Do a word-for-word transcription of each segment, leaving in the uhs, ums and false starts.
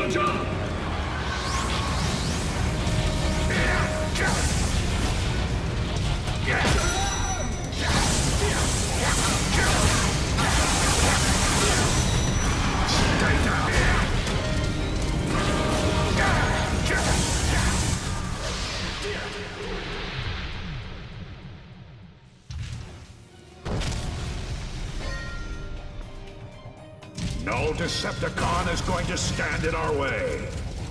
soldier! No Decepticon is going to stand in our way.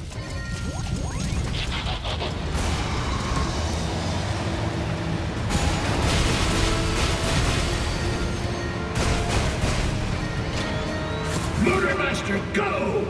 Motormaster, go!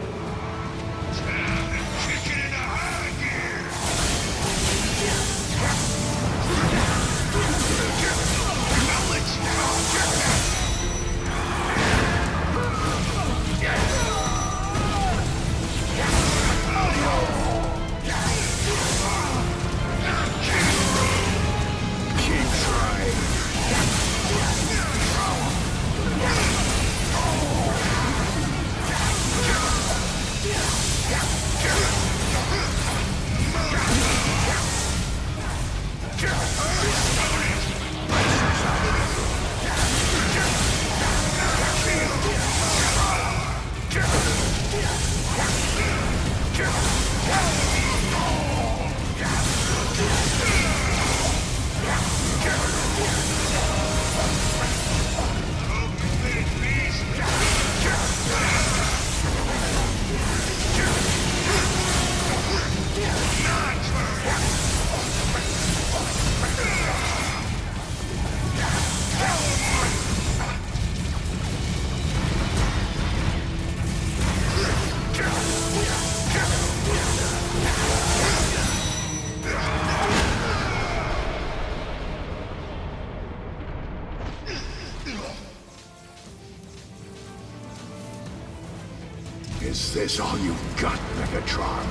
Is this all you've got, Megatron?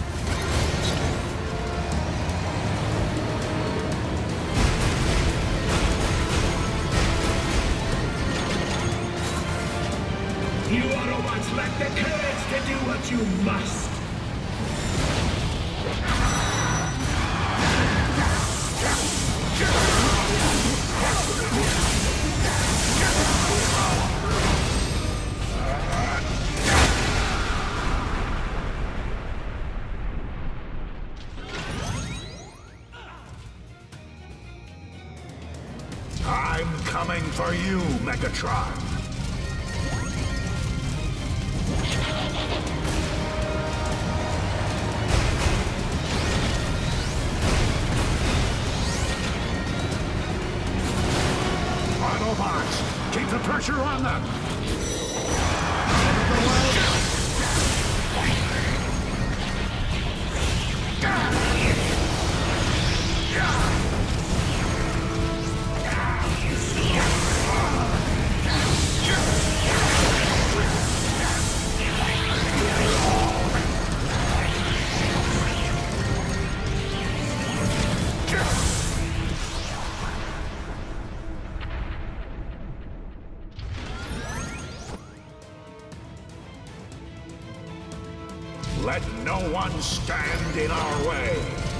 You Autobots lack the courage to do what you must! I'm coming for you, Megatron! Autobots, keep the pressure on them! Let no one stand in our way.